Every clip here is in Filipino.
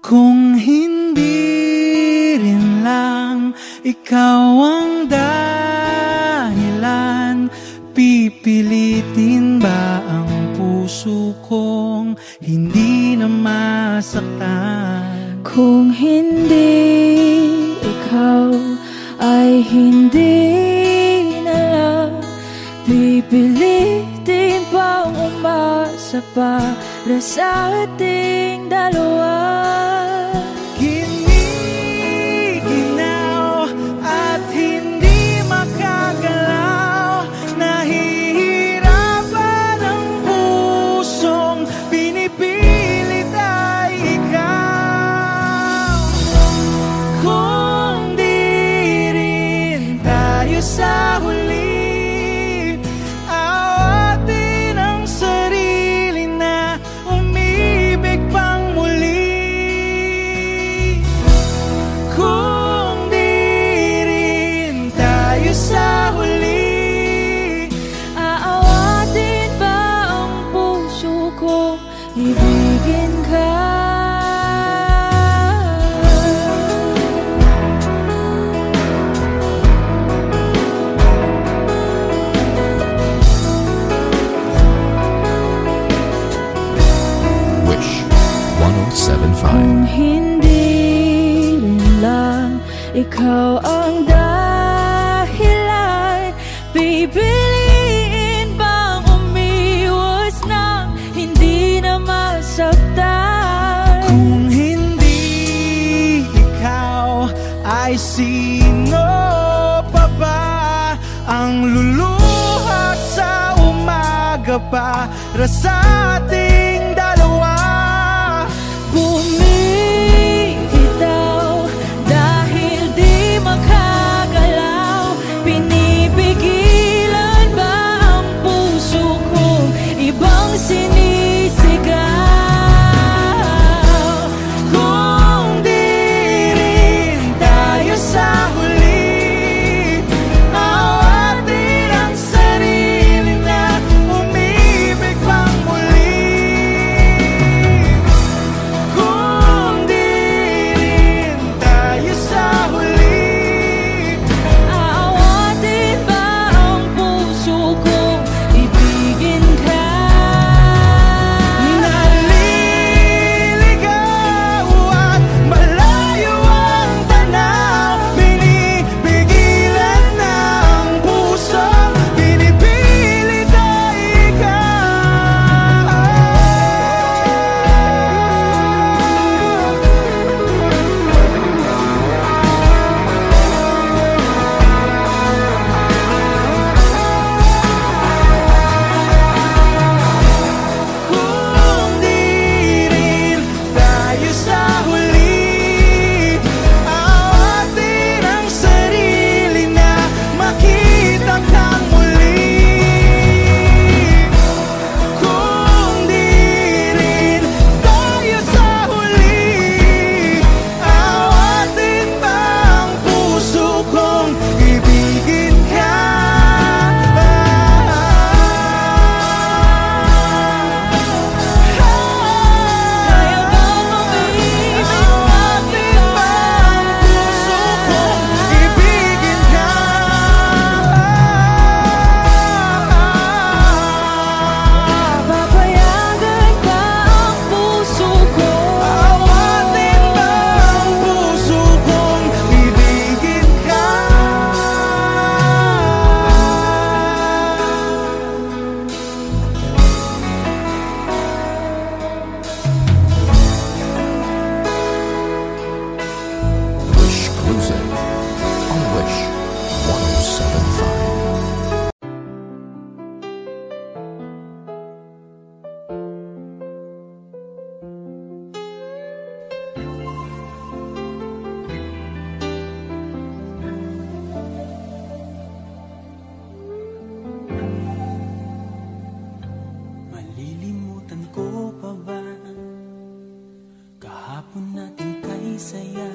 Kung hindi rin lang ikaw ang dahilan, pipilitin ba ang puso kong hindi na masaktan? Kung hindi ikaw ay hindi na lang, pipilitin bang umasa para sa ating dalawa? Giniginaw at hindi makagalaw, nahihirapan ang pusong pinipilit ay ikaw. Kung di rin tayo sa huli, awatin ang sarili na umibig pang muli. Kung di rin tayo sa huli, Aawatin ba ang puso ko, ibigin ka? Wish 1075. Kung hindi rin lang ikaw ang dahilan, pipiliin bang umiwas nang hindi na masaktan? kung hindi ikaw, ay sino pa ba ang luluha sa umaga para sa ating dalawa? Bumibitaw dahil di makagalaw, pinipigilan ba ang puso kong ibang sinisigaw? Kung di rin tayo sa huli, awatin ang sarili na umibig pang muli. Kung di rin tayo sa huli, Aawatin ba ang puso kong ibigin ka? naliligaw at malayo ang tanaw, pinipigilan ng pusong pinipilit ay ikaw. Kung di rin tayo sa huli, awatin ang sarili na makita kang muli. Kung di rin tayo sa huli, awatin ba ang puso kong ibigin ka? Kaya bang umibig Awatin ba ang puso kong ibigin ka? Papayagan ba ang puso ko? Awatin ba ang puso kong ibigin ka? Wish Cruising on Wish 1075. Malilimutan ko pa ba kahapon natin kay saya?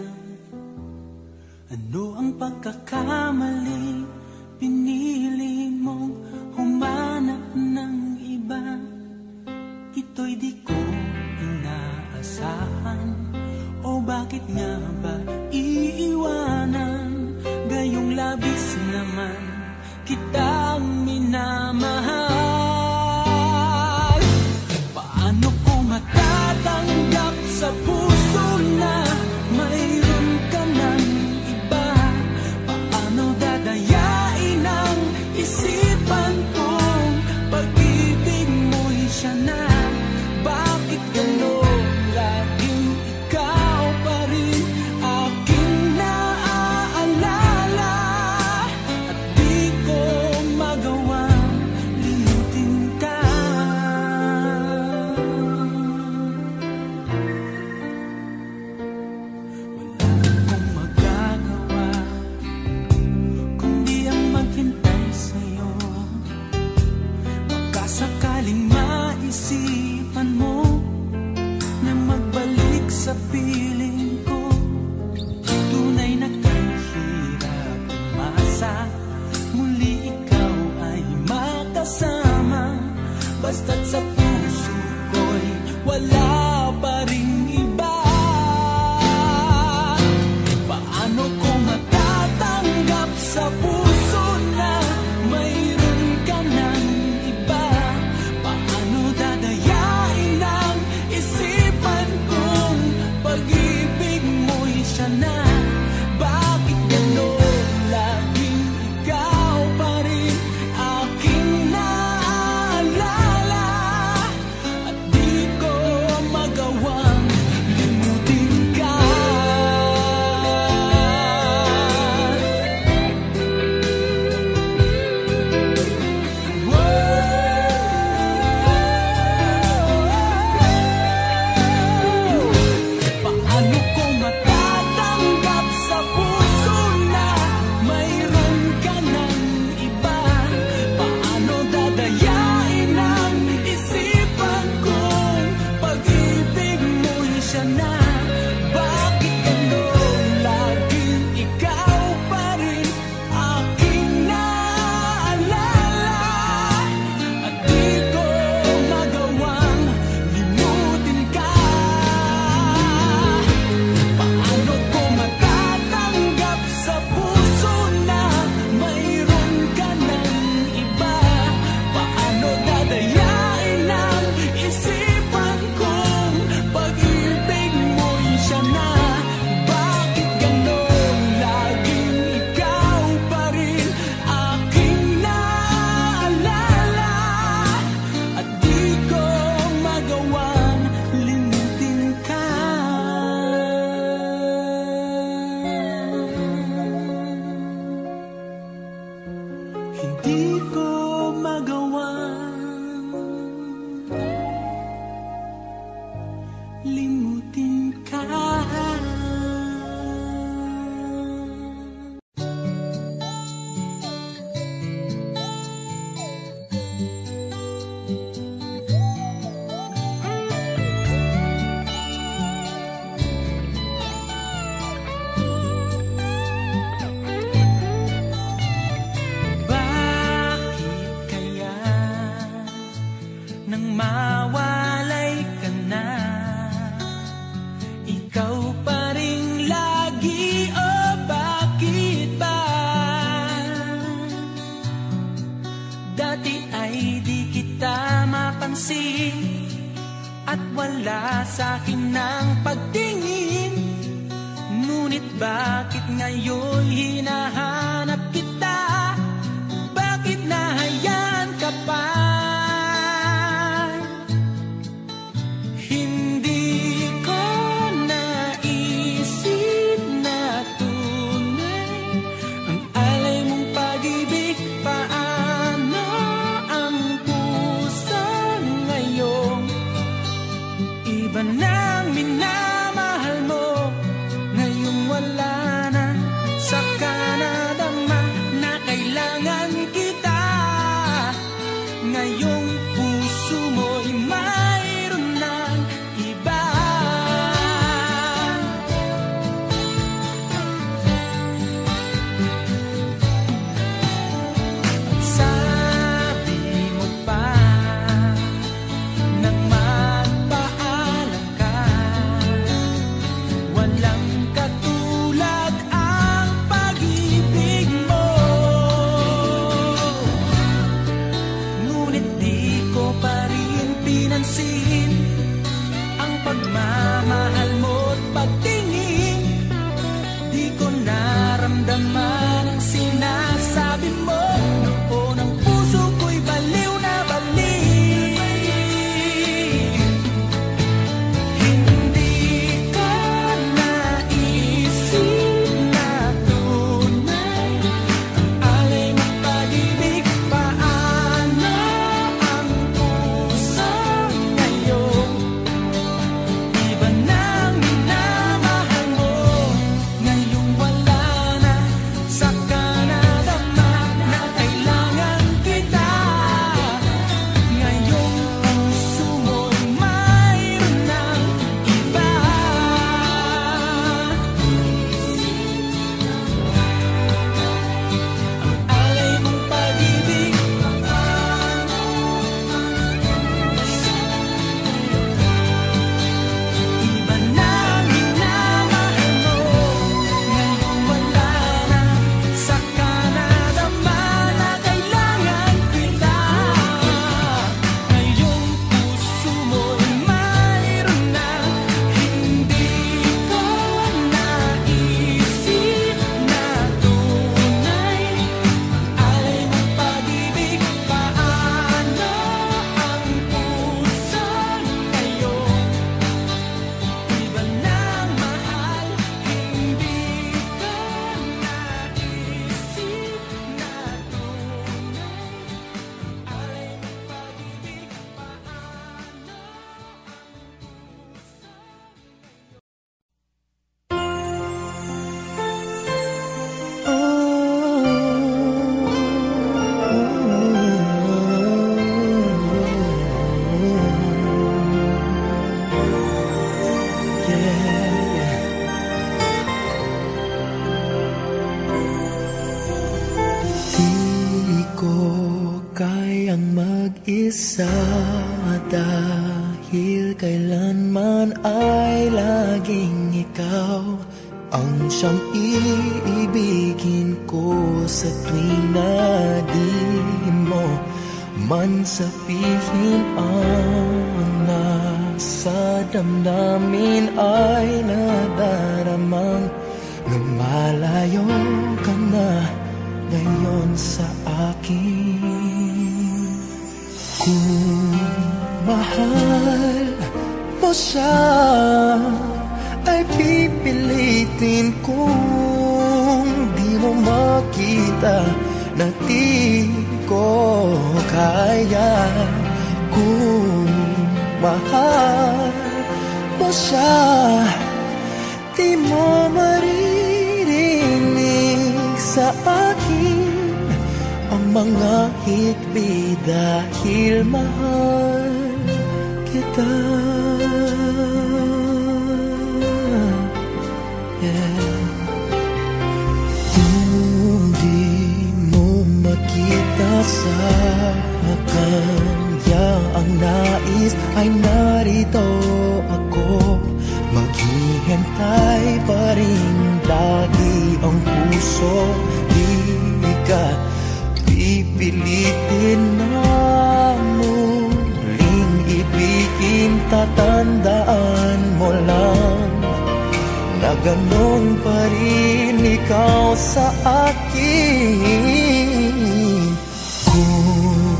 Ano ang pagkakamali? Pinili mong humanap ng iba. Ito'y di ko inaasahan o bakit nga ba iiwanan? Gayong labis naman kitang minamahal. Paano ko matatanggap sa puso na mayroon ka ng iba? Paano dadayain ang isipan kong pag-ibig mo'y siya na? Bakit gano'n laging ikaw pa rin aking naaalala? At di ko magawang limutin ka. Wala akong magagawa kundi ang maghintay sa'yo. Baka sakaling maisipan mo na magbalik sa piling ko. Tunay na kahirap umasa, muli ikaw ay makasama. Basta't sa puso ko'y wala pa ring iba. Paano ko matatanggap sa puso na mayroon ka ng iba? Paano dadayain ang isipan kong pag-ibig mo'y siya na? Bakit gano'n laging ikaw pa rin aking naaalala? At di ko magawang limutin ka. Paano ko matatanggap sa puso na mayroon ka ng iba? Paano dadayain ang isipan kong pag-ibig mo'y siya na? Bakit gano'n laging ikaw pa rin aking naaalala? At di ko magawang limutin ka. Paano ko matatanggap sa puso na mayroon ka ng iba? Paano dadayain ang isipan kong pag-ibig mo'y siya na? Bakit gano'n laging ikaw pa rin aking naaalala? At di ko magawang limutin ka. Hindi ko magawang limutin ka. Bakit kaya nang mawalay ka na, ikaw pa rin lagi? O bakit ba dati ay di kita mapansin at wala sa'kin ng pagtingin? Ngunit bakit ngayon hinahanap kita? Bakit nahayaan ka pa? Hindi ko naisip na tunay ang alay mong pag-ibig. Paano ang puso ngayon? Iba nang minamahal mo, ngayong wala na. Saka nadama na kailangan kita. pagmamahal mo't pagtingin. Di ko naramdaman ang sinasabi mo. Noon ang puso ko'y baliw na baliw. Hindi ko naisip na tunay ang alay mong pag-ibig. Paano ang puso ngayon? Iba nang minamahal mo. Ngayong wala na, saka nadama na kailangan kita. Ngayong puso mo'y mayroon ng iba. Ang alay mong pag-ibig. Iba nang minamahal mo. Ngayong wala na, saka nadama na kailangan kita. Ngayong puso mo'y mayroon na. Hindi ko naisip na tunay alay mong pag-ibig. Paano ang puso ngayon? Iba nang mahal. Hindi ko naisip na tunay alay mong pag-ibig. Di ko kayang mag-isa dahil kailanman ay laging ikaw ang siyang iibigin ko sa tuwing na di mo man sabihin. Ang nasa damdamin ay nadaramang lumalayo ka na ngayon sa akin. Kung mahal mo siya ay pipilitin kung di mo makita na di ko kaya. Kung mahal mo siya, di mo maririnig sa akin ang mga hikbi dahil mahal kita. Kung di mo makita sa kanya ang nais, ay narito ako. Maghihintay pa rin lagi ang puso. Di ka pipilitin na muling ibigin. Tatandaan mo lang na ganon pa rin ikaw sa akin. Kung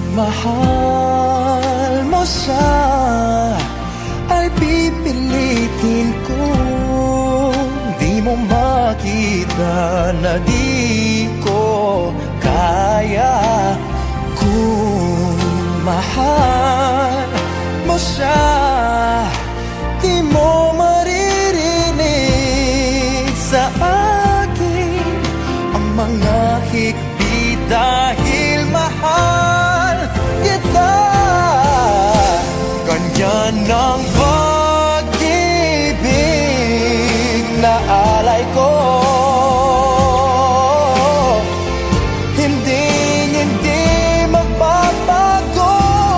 mahal mo siya, ay pipilitin ko. Di mo makita na di ko kaya. Kung mahal mo siya, di mo maririnig sa akin ang mga hikbi dahil mahal kita. Ganyan ang pag-ibig na alay ko. Hindi magbabago.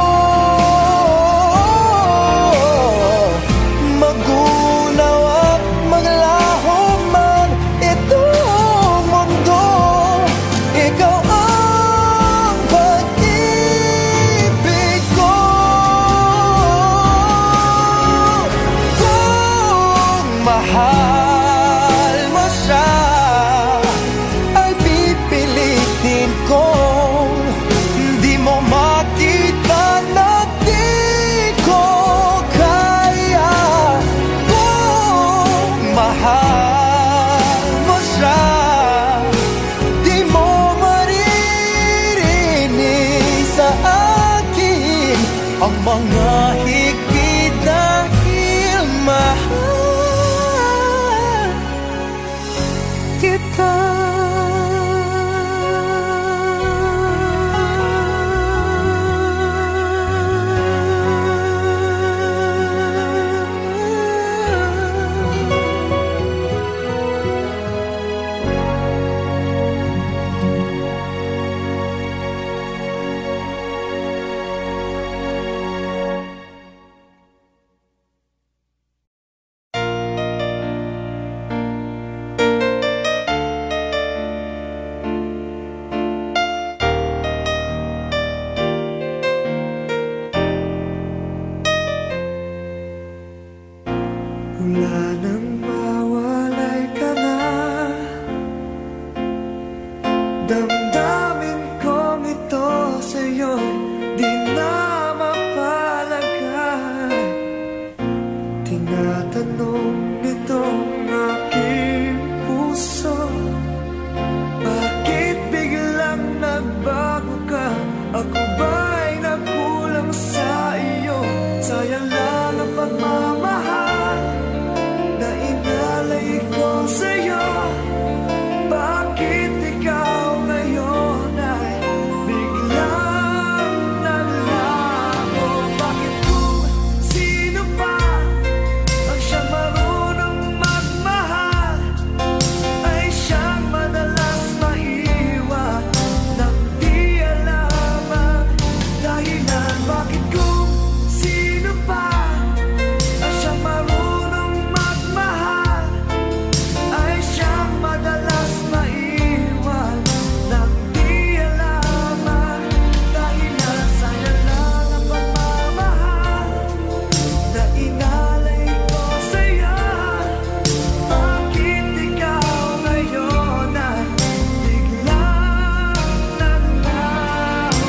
Magunaw at maglaho man itong mundo, ikaw ang pag-ibig ko. mahal mo siya, ay pipilitin kong di mo makita na di ko kaya. Kung mahal mo siya, di mo maririnig sa akin ang mga higpit dahil mahal kita. Wala nang mawalay ka na, damdamin kong ito sa'yo di na mapalagay. Tinatanong nitong aking puso, bakit biglang nagbago ka? Ako ba'y nagkulang sa iyo? Sayang lang ang pagmamahal na inalay ko sa'yo. Bakit ikaw ngayon ay biglang naglaho? Bakit kung sino pa ang siyang marunong magmahal ay siyang madalas maiwan nang di alam ang dahilan? Bakit kung sino pa ang siyang marunong magmahal ay siyang madalas maiwan nang di alam ang dahilan? Sayang lang ang pagmamahal na inalay ko sa'yo. Bakit ikaw ngayon ay biglang naglaho?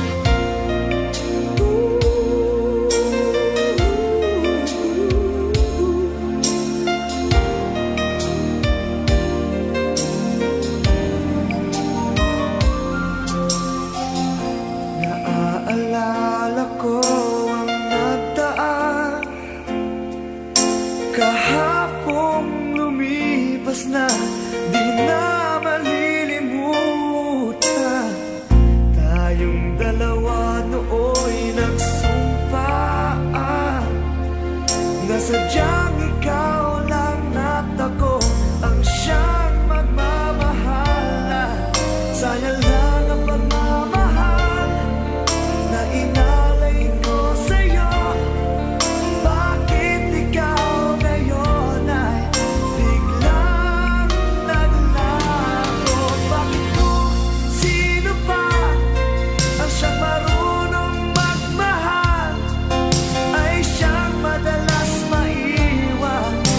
Naaalala ko ang nagdaan, kahapong lumipas na di na malilimutan. Tayong dalawa nooy nagsumpaan na sadyang ikaw lang at ako ang siyang magmamahalan. Sayang lang ang pagmamahal na inalay ko sa'yo. Bakit ikaw ngayon ay biglang naglaho? Bakit kung sino pa ang siyang marunong magmahal ay siyang madalas maiwan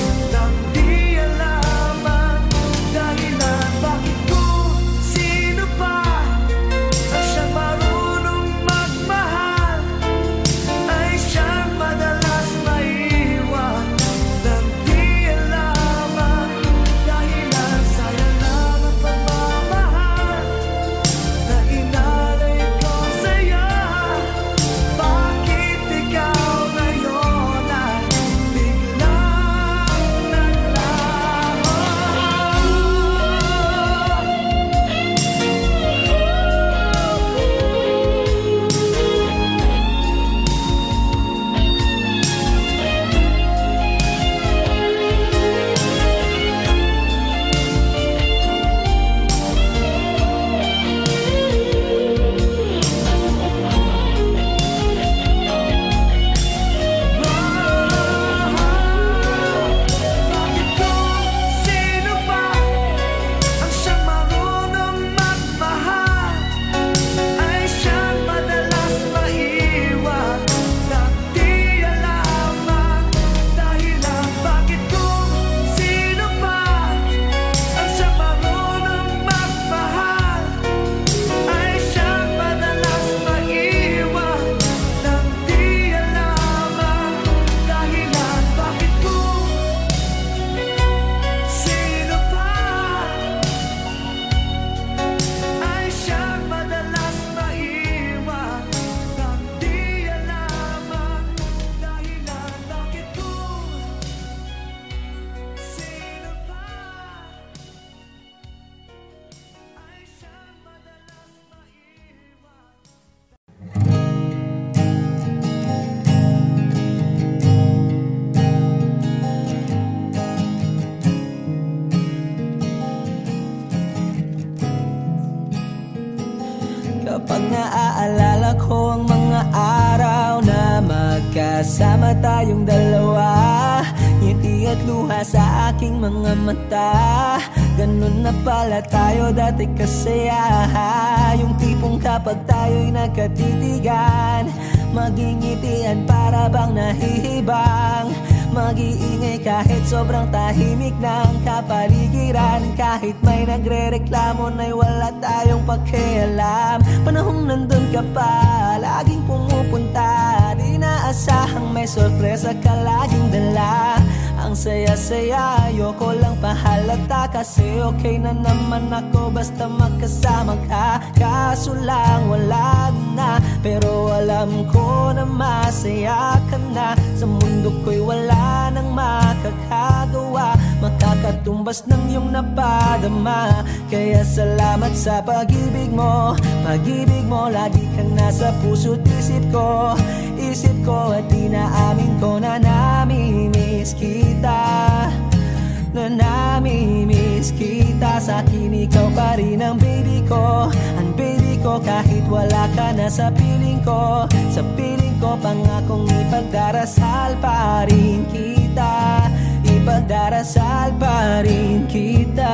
magkasama tayong dalawa. Ngiti at luha sa aking mga mata. Ganun na pala tayo dati kasaya. Yung tipong kapag tayo'y nagkatitigan, magingitian para bang nahihibang. Mag-iingay kahit sobrang tahimik ng kapaligiran. Kahit may nagre-reklamo na'y wala tayong pakialam. Panahong nandun ka pa, laging pumupunta. Di naasahang may sorpresa ka laging dala. Ang saya-saya, ayoko lang pahalata. Kasi okay na naman ako basta magkasama ka. Kaso lang wala na, pero alam ko na masaya ka na. Sa mundo ko'y wala nang makakagawa, makakatumbas ng iyong napadama. Kaya salamat sa pag-ibig mo. Pag-ibig mo, lagi kang nasa puso't isip ko. Isip ko at inaamin ko na namimiss kita. Na namimiss kita. Sa'kin ikaw pa rin ang baby ko. Ang baby ko kahit wala ka na sa piling ko. Sa piling ko pangakong ipagdarasal pa rin kita. Ipagdarasal pa rin kita.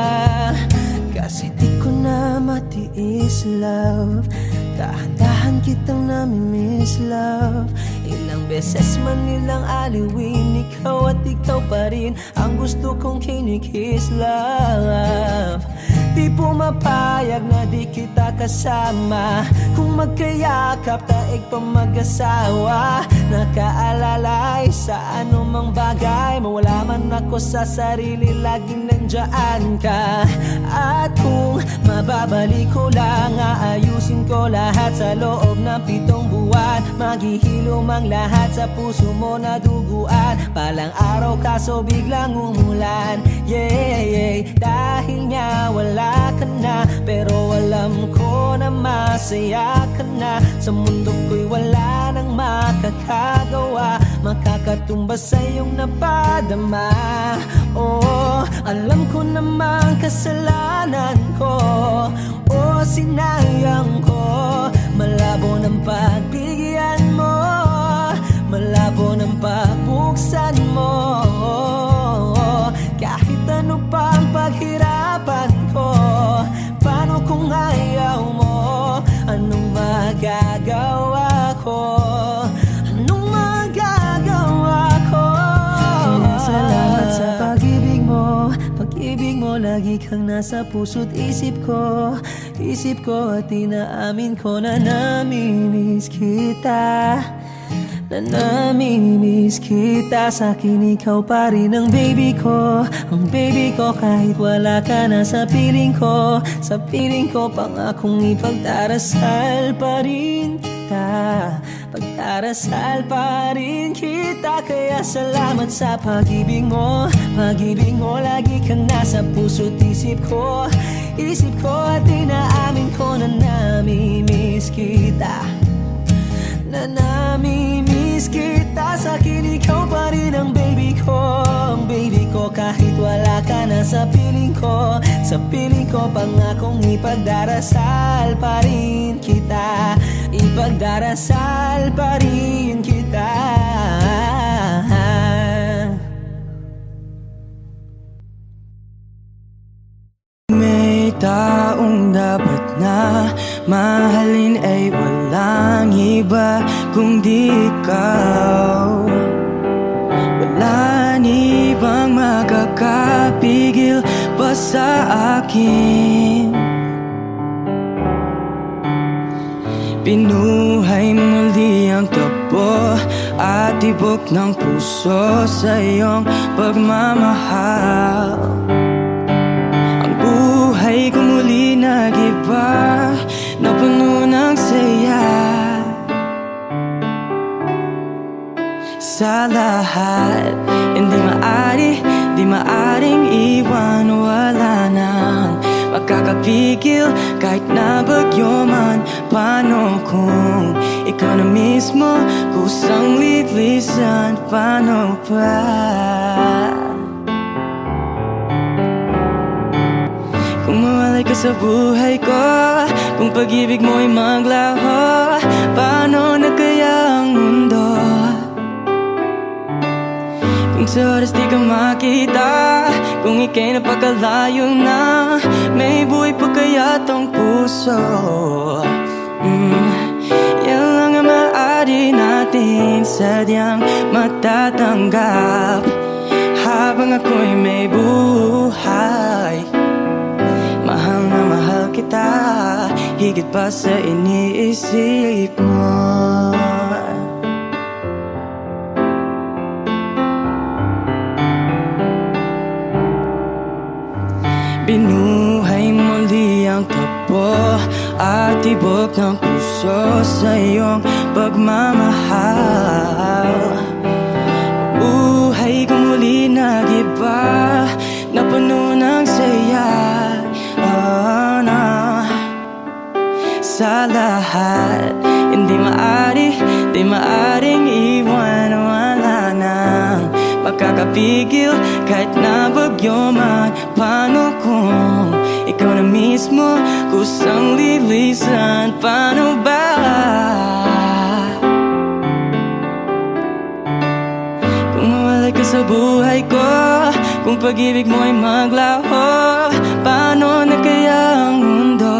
Kasi di ko na matiis love. Dahan-dahan kitang namimiss love. Ilang beses man nilang aliwin, ikaw at ikaw pa rin ang gusto kong kinikiss love. Di pumapayag na di kita kasama. Kung magkayakap taig pa mag-asawa. Nakaalalay sa anumang bagay. Mawala man ako sa sarili, laging nandyan ka. At kung mababalik ko lang, aayusin ko lahat sa loob ng 7 buwan. Maghihilom ang lahat sa puso mo na duguan. Palang araw kaso biglang umulan. Yeah, yeah. Dahil nga wala ka na, pero alam ko na masaya ka na. Sa mundo ko'y wala nang makakagawa, makakatumbas sa iyong napadama. Oh, alam ko namang kasalanan ko. Oh, sinayang ko. Malabo ng pagbigyan mo, malabo ng pagbuksan mo. Kahit ano pang paghirapan ko, paano kung ayaw mo? Anong magagawa ko? Anong magagawa ko? Kaya salamat sa pag-ibig mo. Pag-ibig mo, lagi kang nasa puso't isip ko. Isip ko at inaamin ko na namimiss kita. Na namimiss kita. Sa'kin ikaw pa rin ang baby ko. Ang baby ko kahit wala ka na sa piling ko. Sa piling ko pangakong ipagdarasal pa rin kita. Pagdarasal pa rin kita. Kaya salamat sa pag-ibig mo. Pag-ibig mo, lagi kang nasa puso't isip ko. Isip ko at inaamin ko na namimiss kita. Na namimiss kita. Sa'kin ikaw pa rin ang baby ko. Ang baby ko kahit wala ka na sa piling ko. Sa piling ko pangakong ipagdarasal pa rin kita. Ipagdarasal pa rin kita. May taong dapat na mahalin ay walang iba kundi ikaw. Walang ibang makakapigil pa sa akin. Pinuhay mo muli ang takbo at tibok ng puso sa iyong pagmamahal. Buhay ko muli nag-iba, napuno ng saya. Sa lahat, hindi maaring iwan. Wala nang makakapigil kahit na bagyo man. Paano kung ikaw na mismo kusang lilisan? Paano pa? Kung mawalay ka sa buhay ko, kung pag-ibig mo'y maglaho, paano na kaya ang mundo? Kung sa oras di ka makita, kung ika'y napagkalayo na, may buhay pa kaya tong puso? Yan lang ang maaari natin sadyang matatanggap habang ako'y may buhay. Mahal na mahal kita, higit pa sa iniisip mo. Binuhay muli ang takbo at tibok ng puso sa iyong pagmamahal. Buhay ko muli nag-iba, na puno ng saya. Sa lahat, hindi maaring iwan. Wala nang makakapigil kahit na bagyo man. Paano kung ikaw na mismo kusang lilisan? Paano ba? Kung mawalay ka sa buhay ko, kung pag-ibig mo ay maglaho, paano na kaya ang mundo?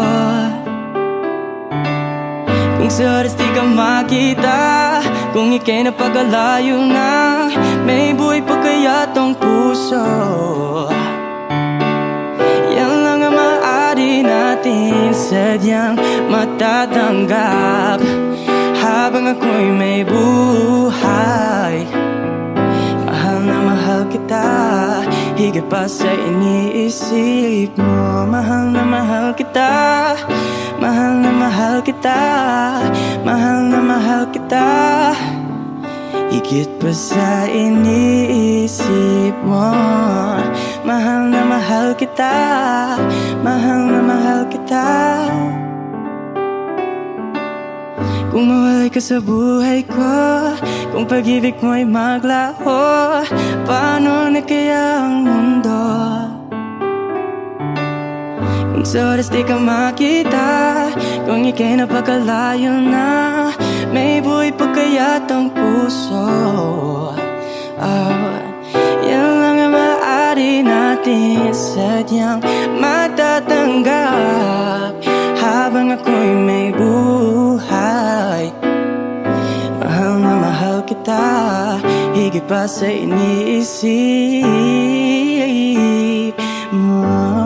Kung sa oras di ka makita, kung ika'y napagkalayo na, may buhay pa kaya tong puso? Yan lang ang maaari natin sadyang matatanggap habang ako'y may buhay. Mahal na mahal kita, higit pa sa iniisip mo. Mahal na mahal kita, mahal na mahal kita, mahal na mahal kita, higit pa sa iniisip mo. Mahal na mahal kita, mahal na mahal kita. Kung mawalay ka sa buhay ko, kung pag-ibig mo ay maglaho, paano na kaya ang mundo? Kung sa oras di ka makita, kung ika'y napagkalayo na, may buhay pa kaya tong puso? Yan lang ang maaari natin sadyang matatanggap habang ako'y may buhay. Mahal na mahal kita, higit pa sa iniisip mo.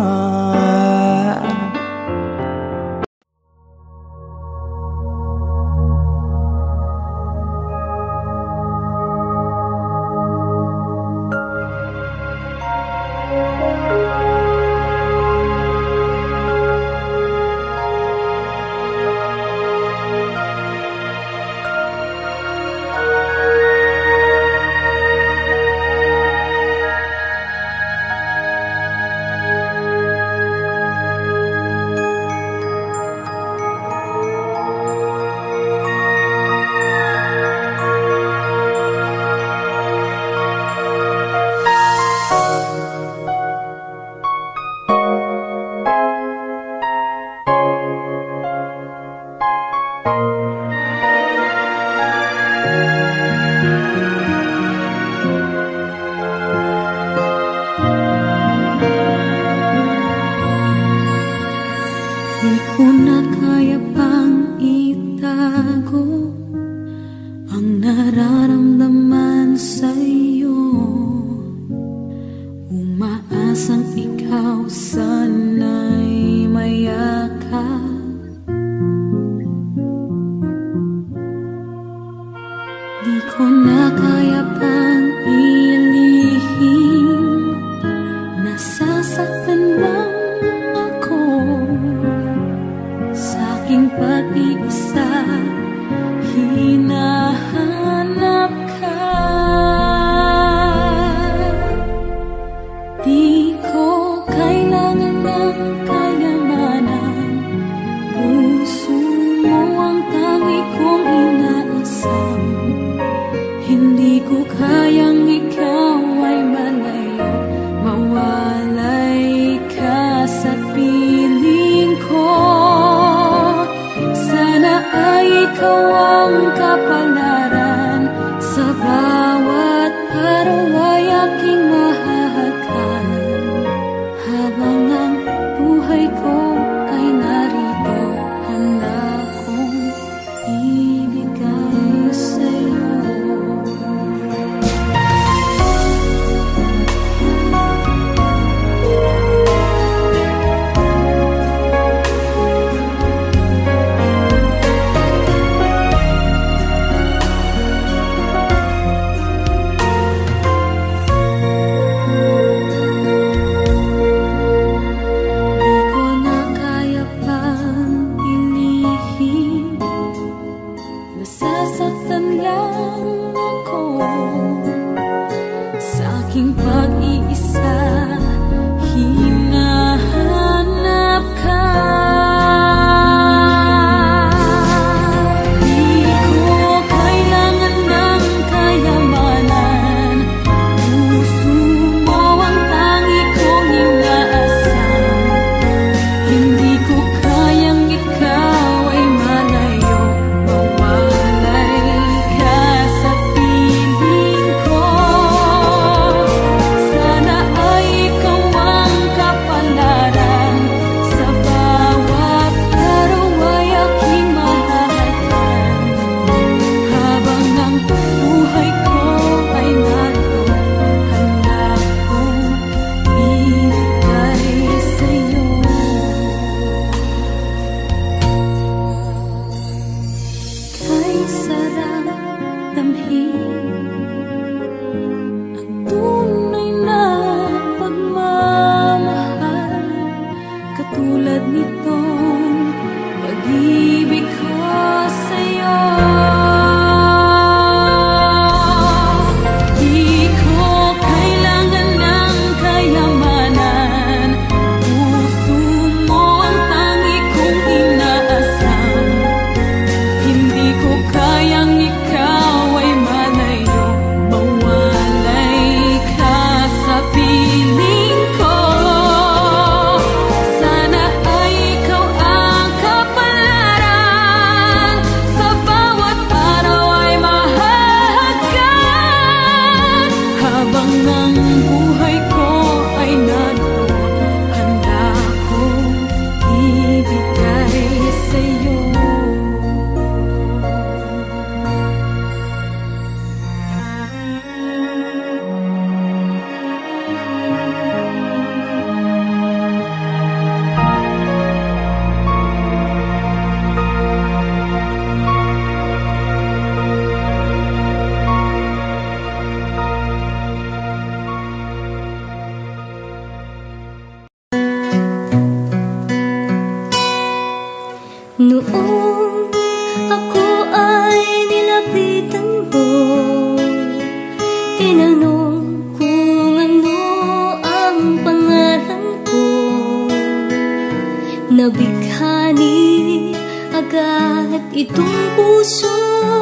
nabighani agad itong puso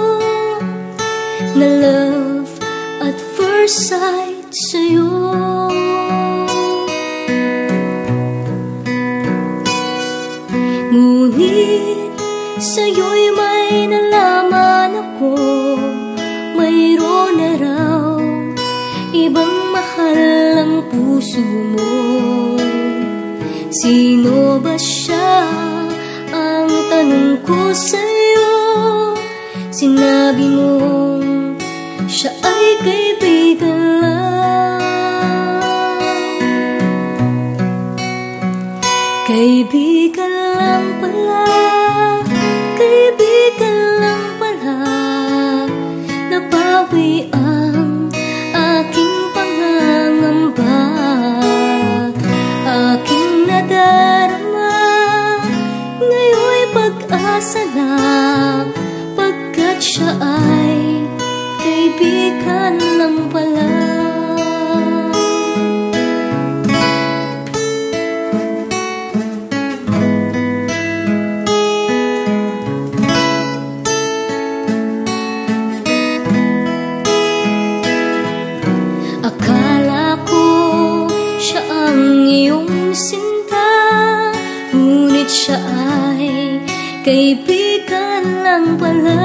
na love at first sight sa'yo. Ngunit sa'yo'y may nalaman ako, mayroon na raw ibang mahal ang puso mo. Sino ba siya? Ang tanong ko sa'yo. Sinabi mo siya ay kaibigan lang. Kaibigan lang pala, kaibigan lang pala. Nabawi ang aking pangangamba, aking nadarama. Ngayon'y pag-asa na, pagkat siya ay kaibigan lang pala. Akala ko siya ang iyong sinta, ngunit siya ay kaibigan lang pala.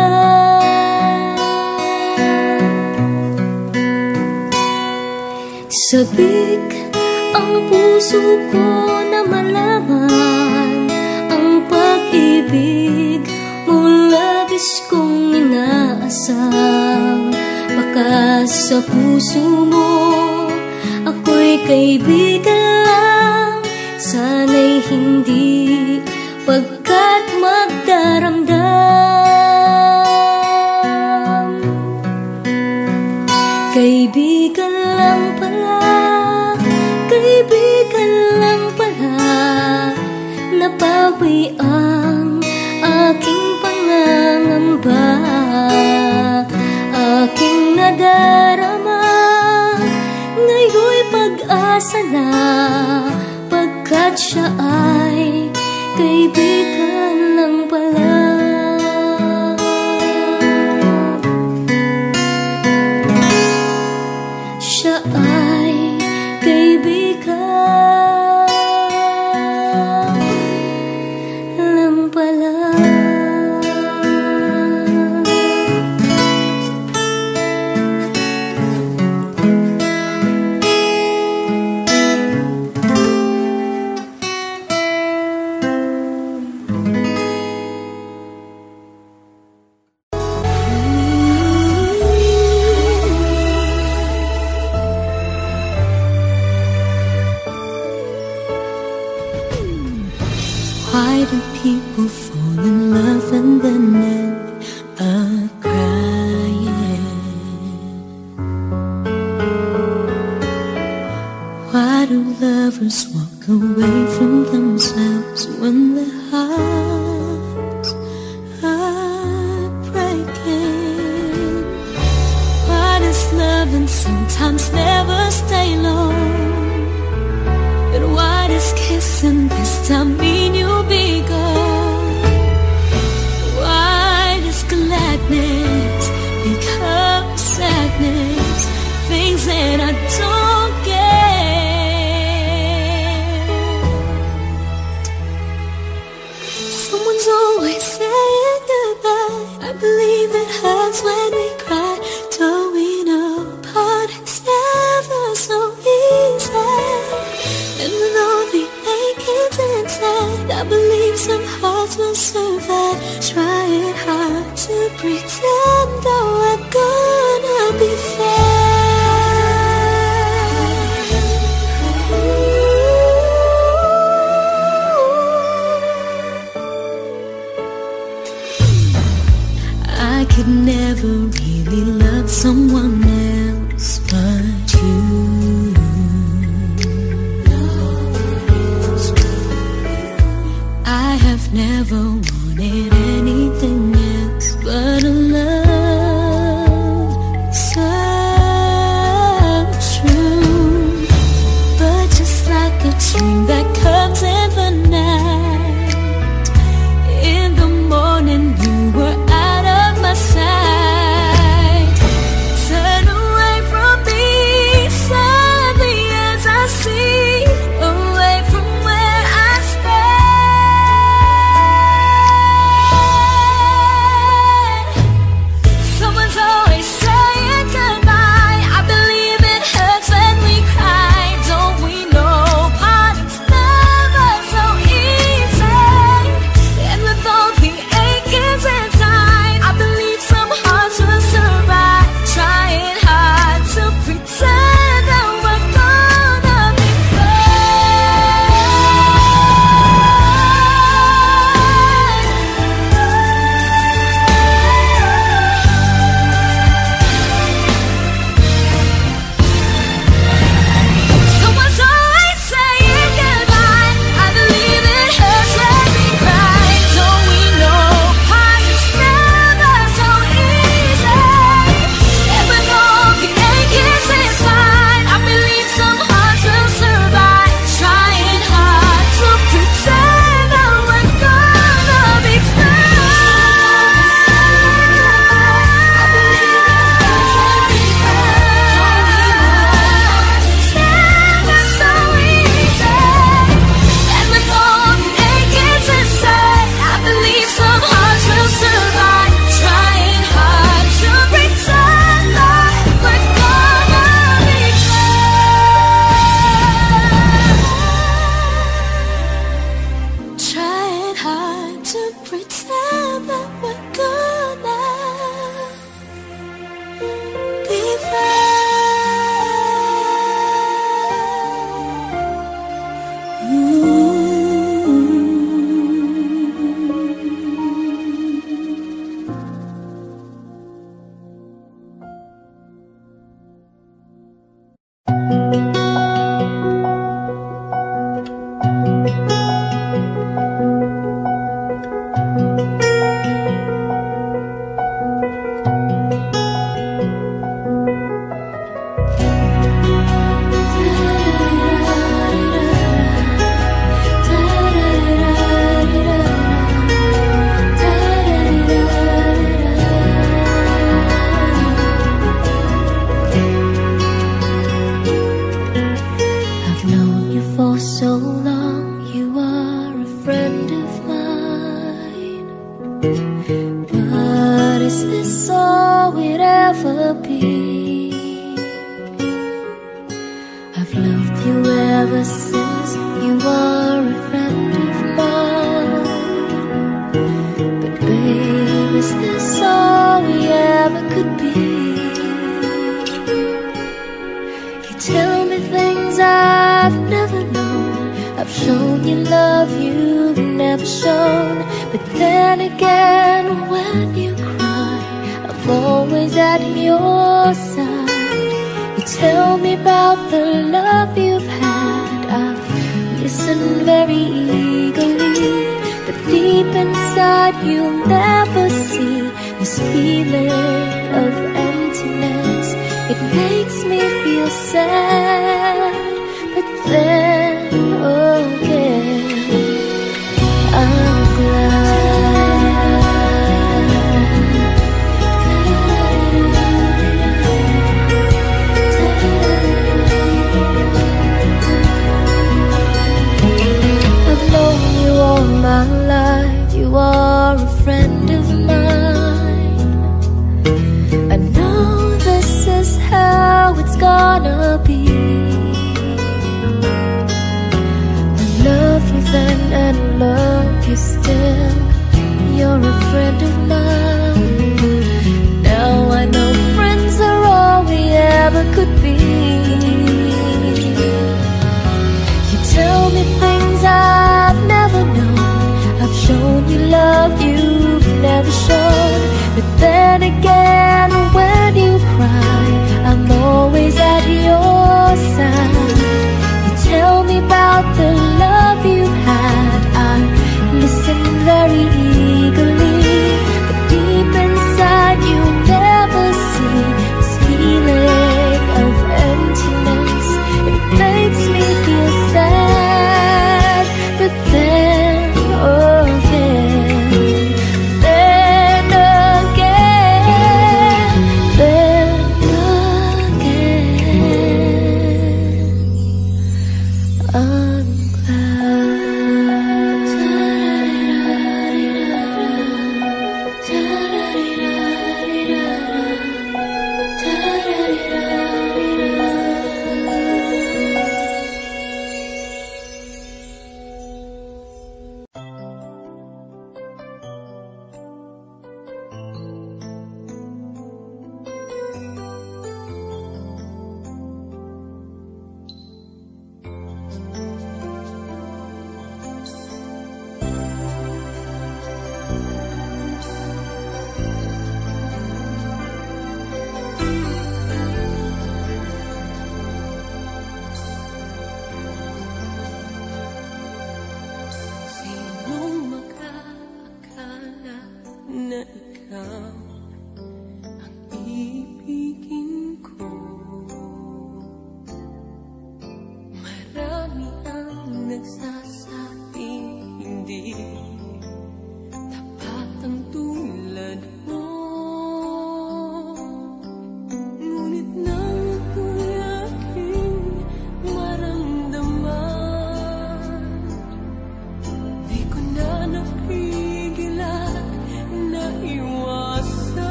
Sabik ang puso ko na malaman ang pag-ibig mo, labis kong inaasam. Baka sa puso mo ako'y kaibigan lang, sana'y hindi, pagkat magdaramdam. Kaibigan lang pala, kaibigan lang pala. Nabawi ang aking pangangamba, aking nadarama. Ngayon'y pag-asa na, pagkat siya ay kaibigan lang pala. Siya ay kaibigan lang pala. Why do people fall in love and then end up crying? Why do lovers walk away from themselves when their hearts are breaking? Why does loving sometimes never stay long? And why does kissing this time mean you'll be gone? Why does gladness become sadness? Things that I don't get. Someone's always saying goodbye. I believe it hurts when we cry. Towing apart, it's never so easy. And with all the achings inside, I believe some hearts will survive. Trying hard to pretend that we're gonna be fine. I could never really love someone else but you. I have never wanted anything else but a love so true. But just like a dream that comes in the night, loved you ever since you are a friend of mine. But babe, is this all we ever could be? You tell me things I've never known. I've shown you love you've never shown. But then again, when you cry, I'm always at your side. You tell me about the love you've had. I listen very eagerly, but deep inside you'll never see this feeling of emptiness. It makes me feel sad, but then again I'm my life, you are a friend of mine. I know this is how it's gonna be. I love you then and love you still. You're a friend of mine. Now I know friends are all we ever could be. You tell me things I've never known. I've shown you love you've never shown. But then again, when you cry, I'm always at your side. You tell me about the love you've had. I listen very eagerly, but deep inside you never see this feeling of emptiness. It makes me feel sad, but then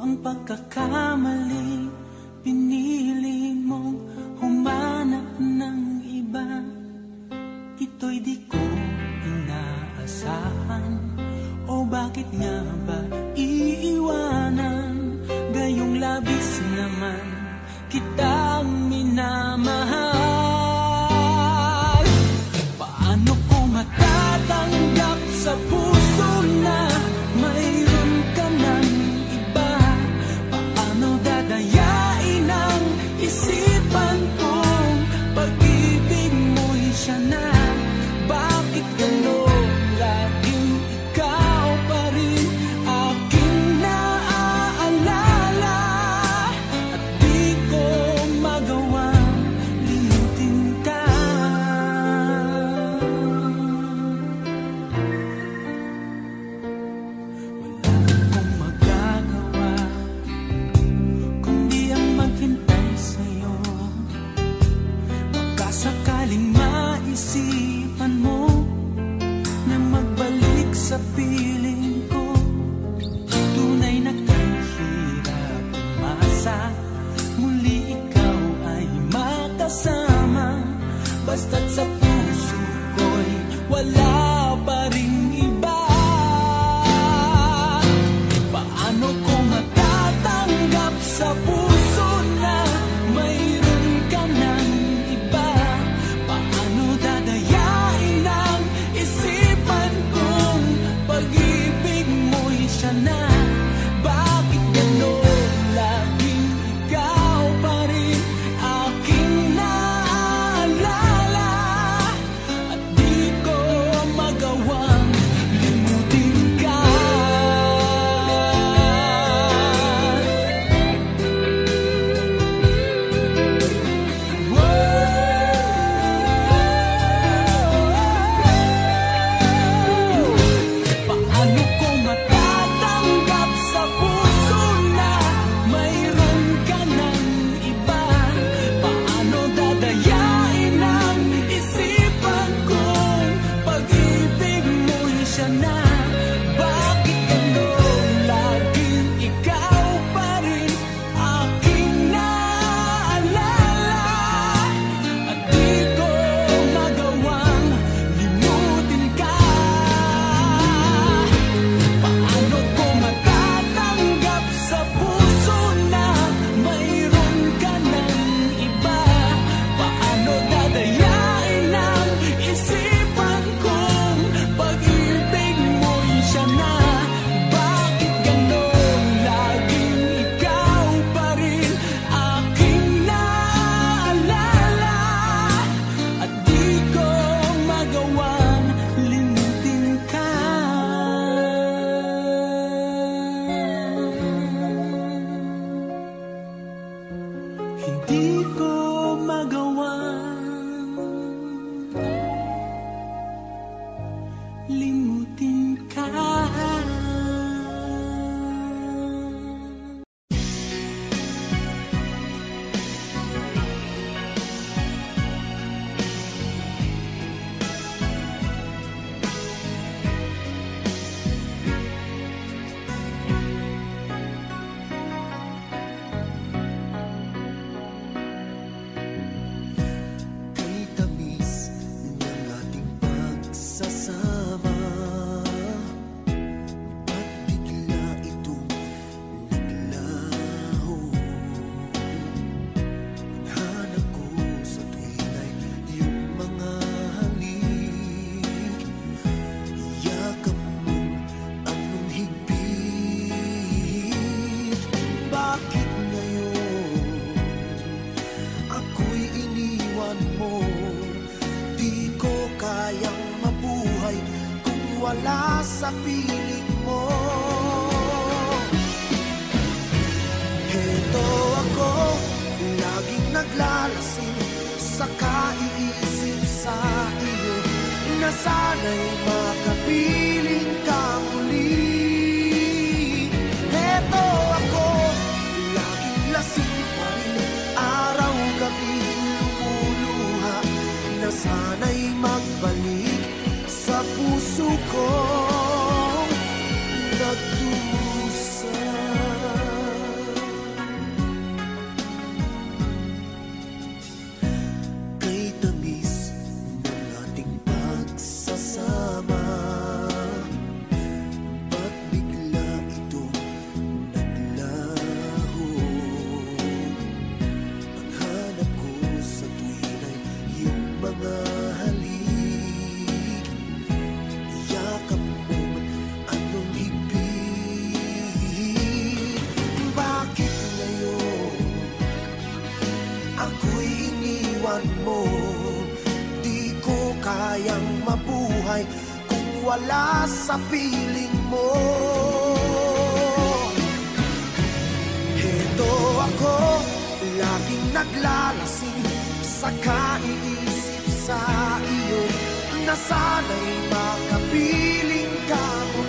ang pagkakamali, pinili mong humanap ng iba. Ito'y di ko inaasahan, o bakit nga ba iiwanan? Gayong labis naman kitang minamahal. Paano ko matatanggap sa puso na mayroon ka ng iba? Paano dadayain ang isipan kong pag-ibig mo'y siya na? Bakit gano'n laging ikaw pa rin aking naaalala? At di ko magawang limutin ka. Wala akong magagawa kundi ang maghintay sa'yo. Baka sakaling maisipan mo na magbalik sa piling ko. Tunay na kahirap umasa, muli ikaw ay makasama. Basta't sa puso ko'y wala pa ring iba. Paano ko matatanggap sa puso na mayroon ka ng iba? Paano dadayain ang isipan kong pag-ibig mo'y siya na? Bakit gano'n laging ikaw pa rin aking naaalala? At di ko magawang limutin ka. Paano ko matatanggap sa puso na mayroon ka ng iba? Paano dadayain ang isipan kong pag-ibig mo'y siya na? Bakit gano'n laging ikaw pa rin aking naaalala? At di ko magawang limutin ka. Paano ko matatanggap sa puso na mayroon ka ng iba? Paano dadayain ang isipan kong pag-ibig mo'y siya na? Bakit gano'n laging ikaw pa rin aking naaalala? At di ko magawang limutin ka. Hindi ko magawang limutin ka. Kay tamis ng ating pagsasama, ba't bigla itong naglaho? Hanap ko sa tuwing iyong mga halik, yakap mong anong higpit. Bakit ngayon ako'y iniwan mo? Di ko kayang mabuhay kung wala sa piling mo. Heto ako, laging naglalasing sa kaiisip sa iyo, na sana'y makapiling ka muli. Heto ako, laging lasing pa rin, araw-gabi lumuluha, na sana'y magbalik sa puso ko. Nagdusa iniwan mo. Di ko kayang mabuhay kung wala sa piling mo. Heto ako, laging naglalasing sa kaiisip sa iyo, na sana'y makapiling ka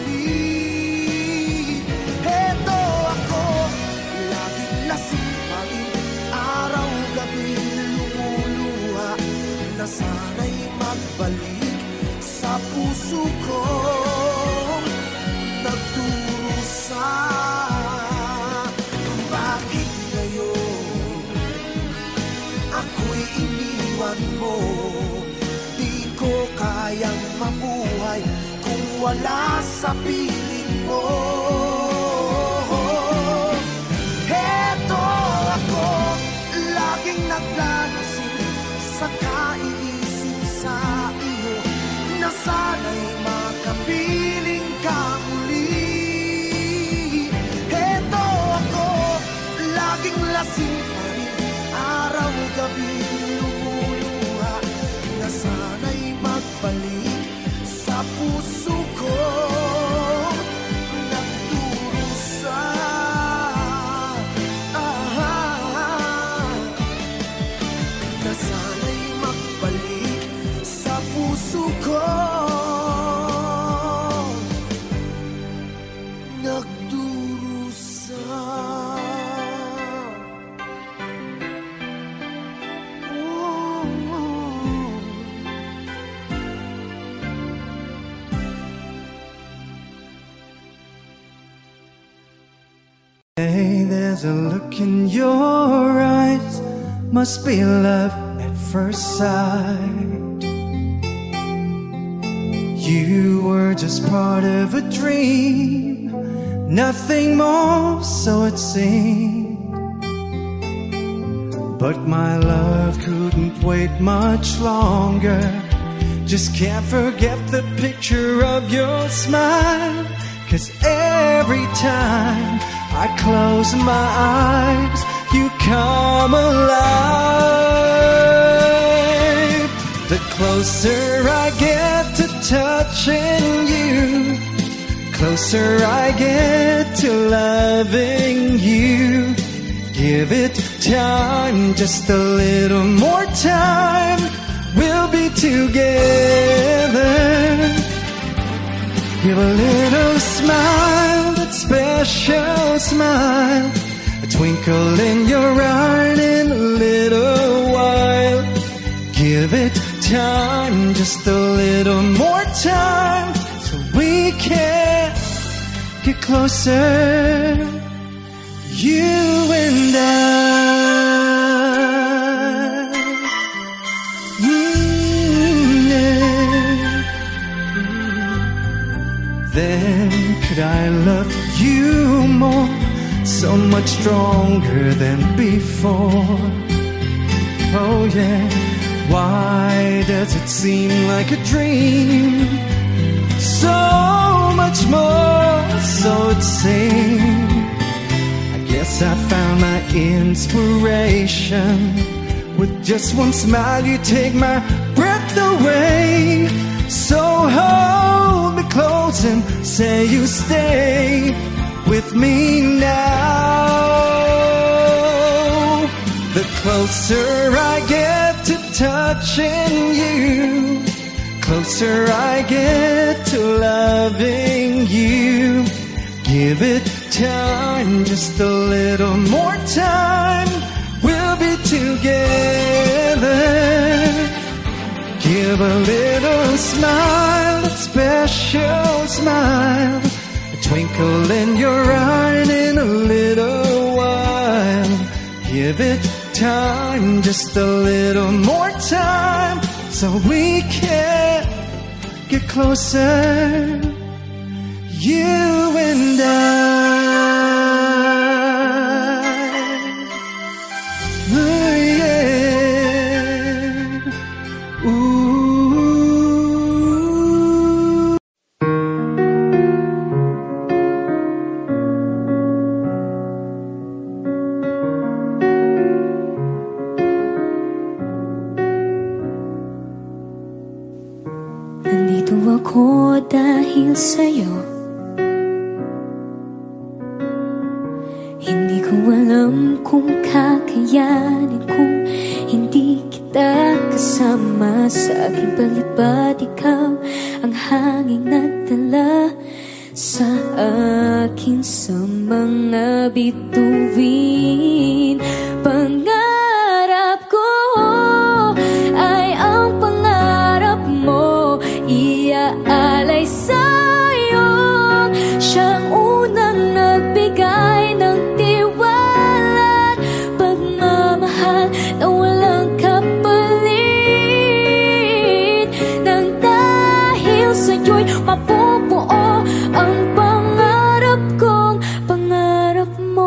muli. Heto ako, laging lasing pa rin, araw-gabi lumuluha, na sana'y magbalik sa puso ko, nagdurusa. Bakit ngayon ako'y iniwan mo? Di ko kayang mabuhay kung wala sa piling mo. Heto ako, laging naglalasing sa kaiisip sa iyo, na sana'y makapiling ka muli. Heto ako, laging lasing pa rin, araw-gabi lumuluha, na sana'y magbalik sa puso ko, nagdurusa. Na sana'y magbalik sa puso ko, nagdurusa. Hey, there's a look in your eyes, must be love at first sight. You were just part of a dream, nothing more, so it seemed. But my love couldn't wait much longer. Just can't forget the picture of your smile, 'cause every time I close my eyes, you come alive. The closer I get to touching you, closer I get to loving you. Give it time, just a little more time, we'll be together. Give a little smile, that special smile, a twinkle in your eye in a little while. Give it time, just a little more time, so we can get closer, you and I. Then could I love you more, so much stronger than before? Oh yeah, why does it seem like a dream? So much more, so it seems. I guess I found my inspiration. With just one smile you take my breath away. So hold me close and say you stay with me now. The closer I get to touching you, closer I get to loving you. Give it time, just a little more time, we'll be together. Give a little smile, a special smile, a twinkle in your eye in a little while. Give it time, just a little more time, so we can get closer, you and I. Ooh, yeah. Ooh. ako dahil sa'yo. Hindi ko alam kung kakayanin kung hindi kita kasama sa aking palibad. Ikaw ang hanging nagdala sa akin sa mga bituin. Pangarap ko ay ang pangarap mo, iaalay sa'yo. Siyang unang nagbigay ng tiwala at pagmamahal na walang kapalit. Nang dahil sa'yo'y mapubuo ang pangarap kong pangarap mo.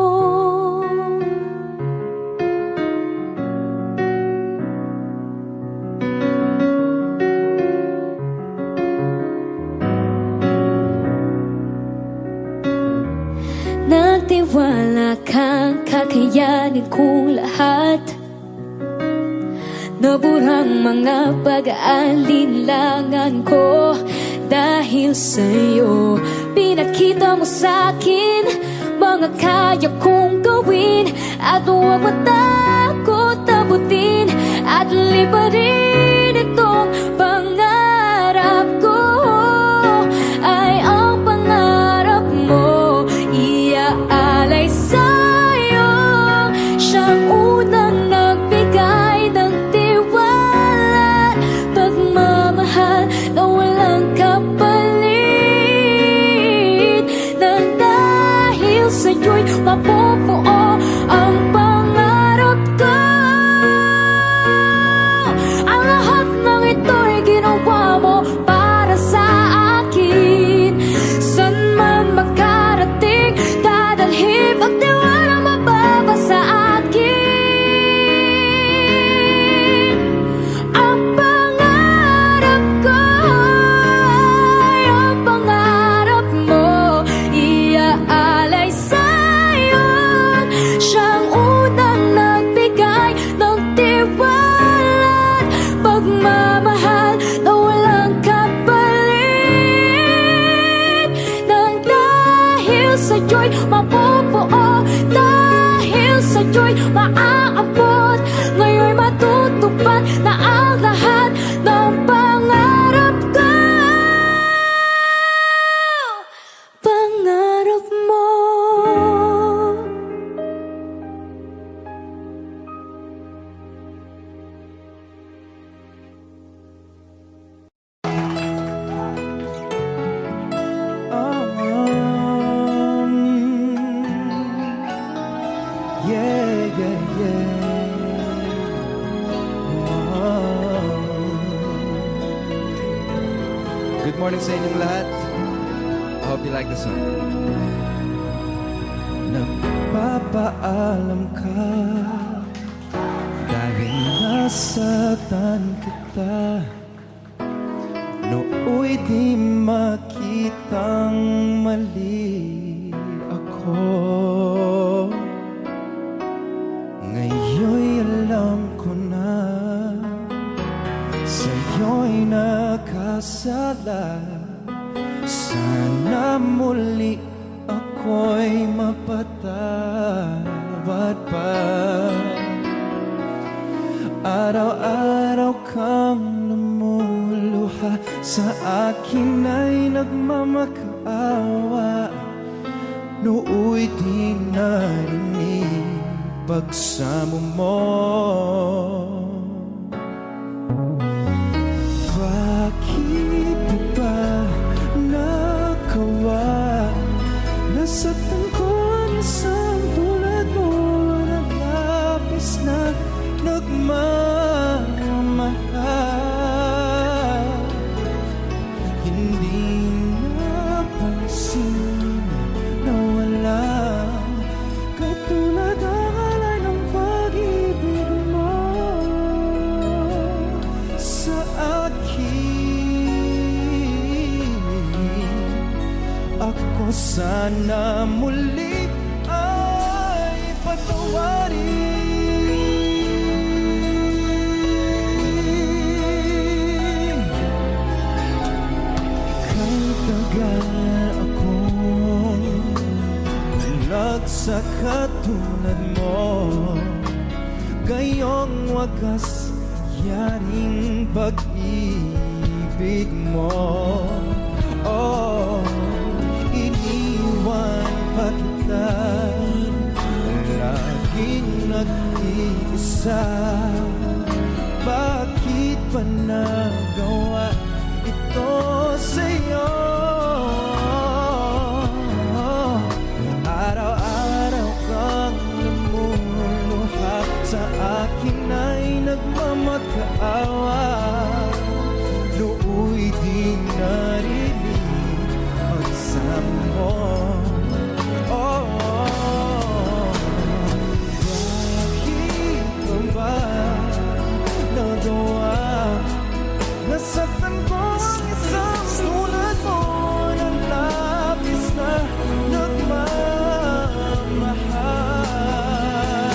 Nagtiwala kang kakayanin kong lahat. Naburang mga pag-aalinlangan ko dahil sa'yo. Pinakita mo sa'kin mga kaya kong gawin, at huwag matakot abutin at liparin itong pangarap ko. Ay ang pangarap mo, iaalay sa'yo. Siyang unang nagbigay ng tiwala, pagmamahal na walang kapalit. Nang dahil sa'yo'y mapubuo ang pangarap ko. Ang lahat ng ito'y ginawa mo para sa akin. San man makarating, dadalhin at tiwala mababa sa akin. Ang pangarap ko ay ang pangarap mo, iaalay sa'yo. Siyang unang nagbigay ng tiwala at pagmamahal na walang kapalit. Nang dahil sa'yo'y mapubuo, dahil sa'yo'y maaabot, ngayon'y matutupad na ang lahat ng pangarap ko. Pangarap mo. Yeah, yeah, yeah. Good morning sa inyong lahat. I hope you like the song. Nagpapaalam ka dahil nasaktan kita. Nooy di makitang mali ako. Ngayon'y alam ko na sa'yo'y nakasala. Sana muli ako'y mapatawad pa. Araw-araw kang lumuluha, sa akin ay nagmamakaawa. Nooy di narinig pagsamo mo. Bakit ba nakawa? Nasaktan ko ang isang tulad mo, naglapis na nagmamahal. Hindi napansin na walang katulad ang alay ng pag-ibig mo sa akin. Ako sana muli ay patawarin. katulad mo, gayong wagas yaring pag-ibig mo. Oh, iniwan pa kita, laging nag-iisa. Bakit pa nagawa ito sa'yo? Araw-araw kang lumuluha, sa akin ay nagmamakaawa. Nooy di narinig pagsama mo. Oh, bakit ba nagawa? Nasaktan ko ang isang tulad mo na labis na nagmamahal.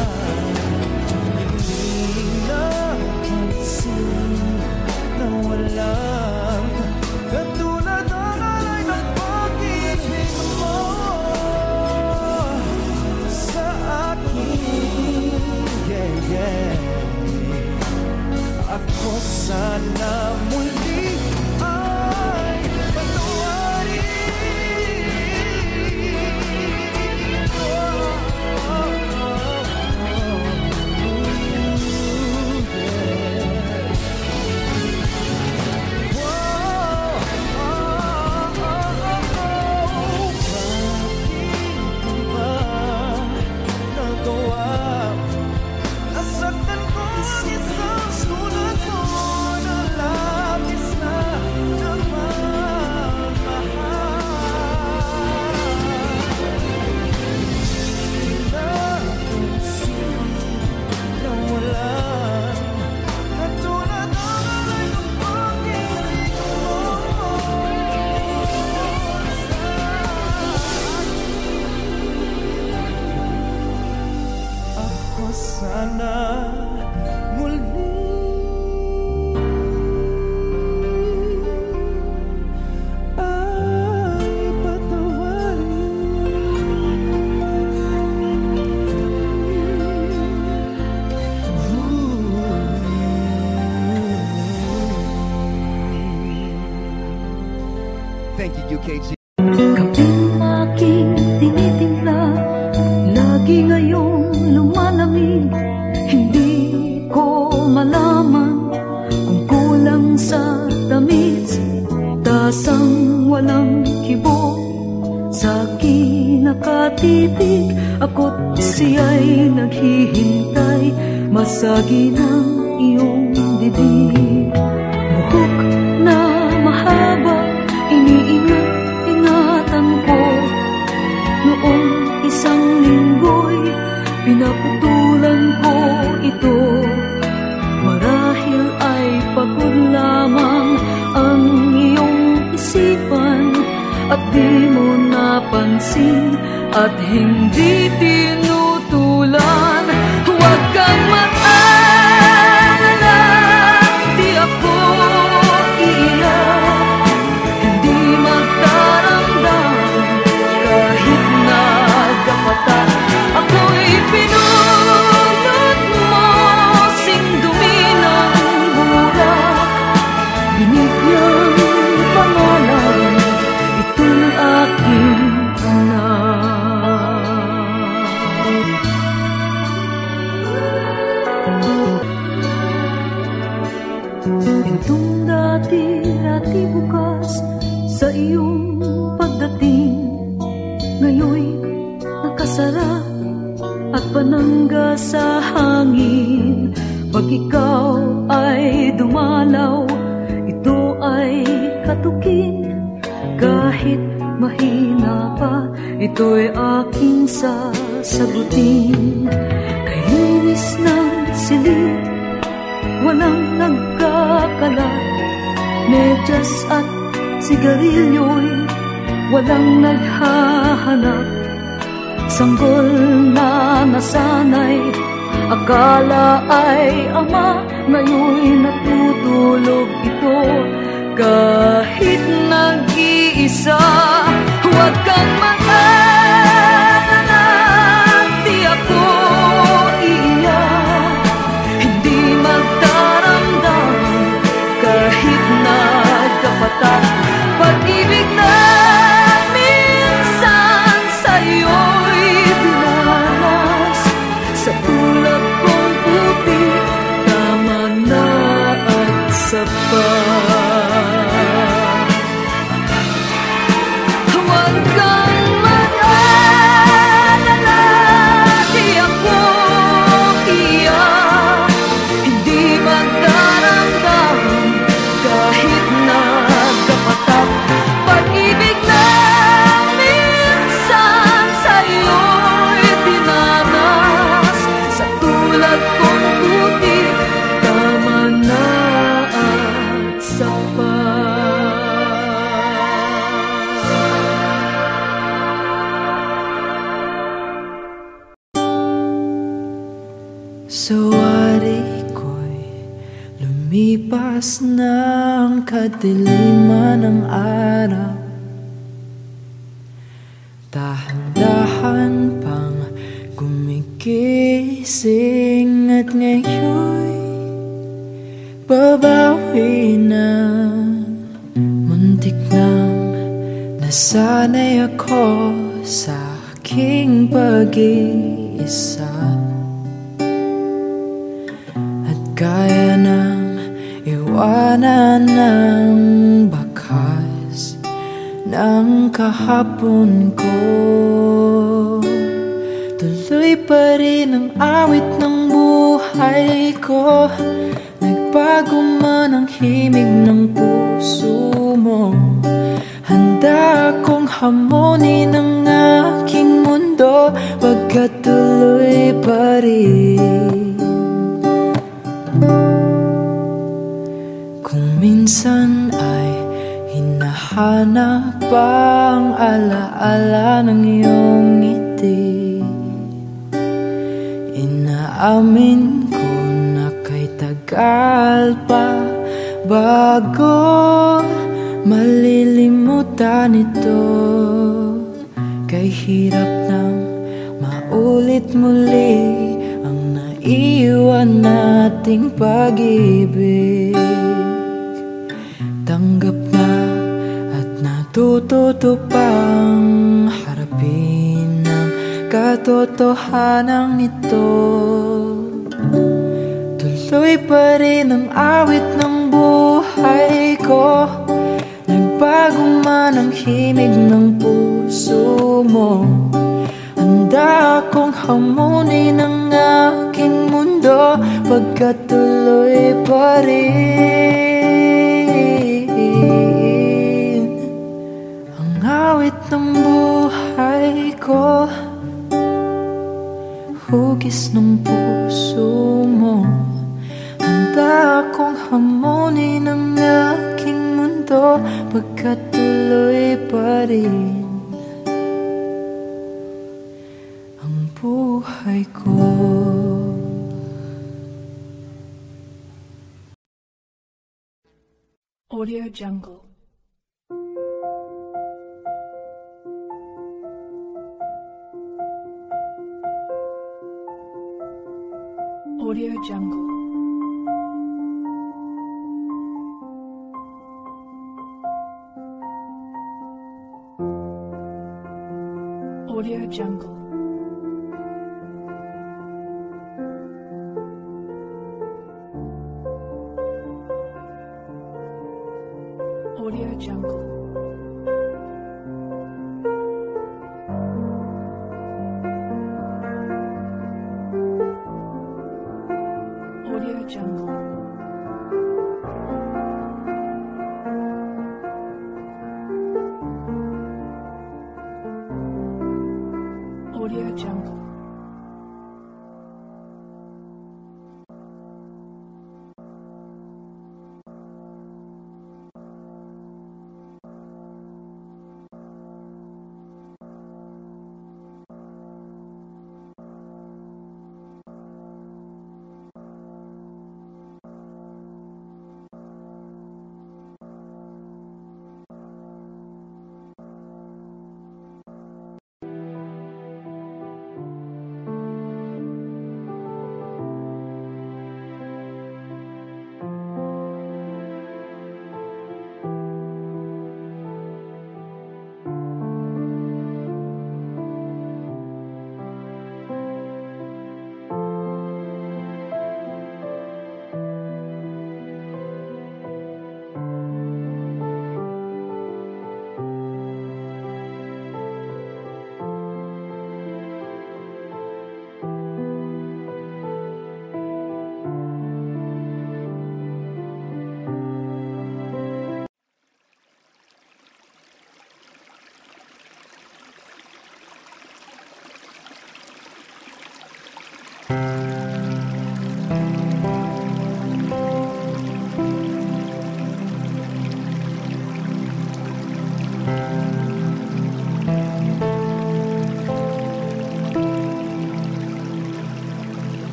Hindi napansin na walang katulad ang alay ng pag-ibig mo sa akin. Yeah, yeah. Ako sana muli ay patawarin. Bakit ba nagawa? Nasaktan ko ang isang tulad mo na labis na sana muli ay patawarin. Thank you, UKG. Kaping aking tinitimpla, lagi ngayong lumalamig. Hindi ko malaman kung kulang sa tamis, tasang walang kibo. Sa akin nakatitig, ako't siya'y naghihintay, masagi ng iyong bibig. Buhok na mahaba, iniingat-ingatan ko. Noong isang linggo'y pinaputulan ko ito. Marahil ay pagod lamang ang iyong isipan, at di mo napansin at hindi tinutulan. Huwag kang mag-alala, di ako iiyak, hindi magdaramdam kahit nagkapatan. Ako'y pinunod mo, sing dumi ng burak, binigyang pangalan itong aking anak. Itong dati bukas sa iyong pagdating, ngayoy nakasara at panangga sa hangin. Pag ikaw ay dumalaw, ito ay katukin. Kahit mahina pa, ito'y aking sasagutin. Kay linis ng silid, walang nagkakalat, medyas at sigarilyo'y walang naghahanap. Sanggol na nasanay, akala ay ama, ngayon'y natutulog ito. Kahit nag-iisa, huwag kang mag-alala, lahat kong buti, tama na at sapat. Sawari ko'y lumipas ng kadiliman ng araw, dahan-dahan pang gumigising at ngayon'y babawi na. Muntik nang nasanay ako sa aking pag-iisa, at kaya nang iwanan ng bakas ng kahapon ko. Tuloy pa rin ang awit ng buhay ko, nagbago man ang himig ng puso mo. Handa akong hamonin ang aking mundo, pagkat tuloy pa rin. Kung minsan ay hinahanap ang alaala ng iyong ngiti, inaamin ko na kay tagal pa bago malilimutan ito. Kay hirap nang maulit muli ang naiwan nating pag-ibig. Tanggap na at natututo pang harapin ang katotohanan ito. Tuloy pa rin ang awit ng buhay ko, nagbago man ang himig ng puso mo. Handa akong hamunin ang aking mundo, pagkat tuloy pa rin ang awit ng buhay ko. Hugis ng puso mo, handa akong hamunin ang aking mundo, pagkat tuloy pa rin ang buhay ko. Audio Jungle. Audio Jungle. Audio Jungle. Audio Jungle. Audio Jungle.